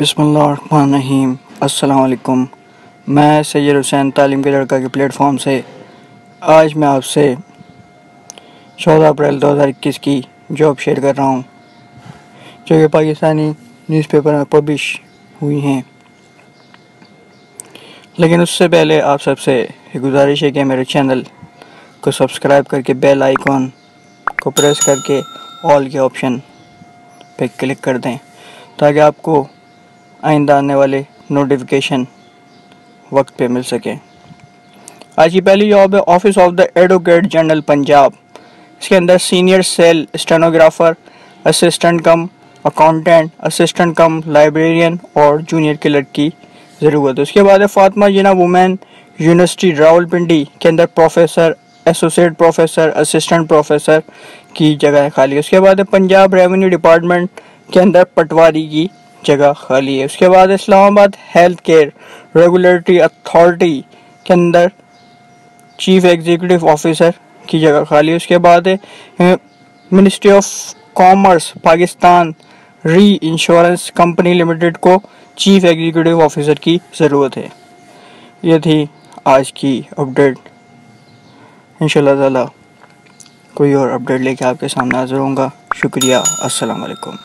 बिस्मिल्लाहिर्रहमानिर्रहीम। अस्सलाम वालेकुम। मैं सैयद हुसैन तालीम के लड़का के प्लेटफॉर्म से आज मैं आपसे 14 अप्रैल 2021 की जॉब शेयर कर रहा हूँ, जो कि पाकिस्तानी न्यूज़पेपर में पब्लिश हुई हैं। लेकिन उससे पहले आप सबसे गुजारिश है कि मेरे चैनल को सब्सक्राइब करके बेल आइकॉन को प्रेस करके ऑल के ऑप्शन पे क्लिक कर दें, ताकि आपको आइंदा आने वाले नोटिफिकेशन वक्त पे मिल सके। आज की पहली जॉब है office of the advocate general Punjab. इसके अंदर senior cell stenographer, assistant cum accountant, assistant cum librarian और जूनियर क्लर्क की ज़रूरत है। उसके बाद है फातिमा जिना वुमेन यूनिवर्सिटी रावलपिंडी के अंदर professor, associate professor, assistant professor की जगह खाली है। उसके बाद है पंजाब रेवेन्यू डिपार्टमेंट के अंदर पटवारी की जगह खाली है। उसके बाद Islamabad health care regulatory authority के अंदर चीफ एग्जीक्यूटिव ऑफिसर की जगह खाली है। उसके बाद ministry of commerce Pakistan re insurance company limited को चीफ एग्जीक्यूटिव ऑफिसर की ज़रूरत है। ये थी आज की अपडेट। इंशाल्लाह ताला कोई और अपडेट लेके आपके सामने हाजिर होऊंगा। शुक्रिया। अस्सलाम वालेकुम।